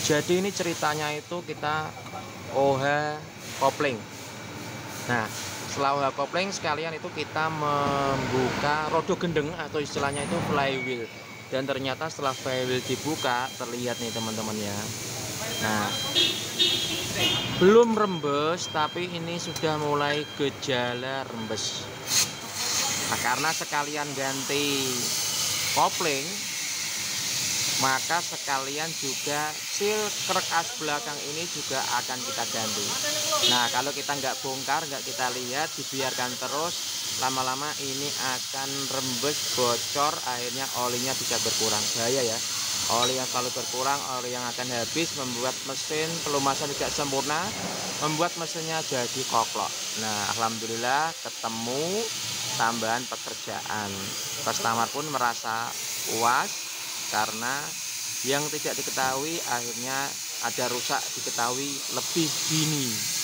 Jadi ini ceritanya itu kita OH kopling. Nah, setelah OH kopling sekalian itu kita membuka rodo gendeng atau istilahnya itu flywheel. Dan ternyata setelah flywheel dibuka, terlihat nih teman-teman ya. Nah, belum rembes tapi ini sudah mulai gejala rembes. Nah, karena sekalian ganti kopling, maka sekalian juga seal krek as belakang ini juga akan kita ganti. Nah, kalau kita nggak bongkar, nggak kita lihat, dibiarkan terus, lama-lama ini akan rembes, bocor, akhirnya olinya bisa berkurang. Bahaya ya, oli yang selalu berkurang, oli yang akan habis, membuat mesin pelumasan tidak sempurna, membuat mesinnya jadi koklok. Nah, alhamdulillah ketemu tambahan pekerjaan. Customer pun merasa puas karena yang tidak diketahui akhirnya ada rusak diketahui lebih dini.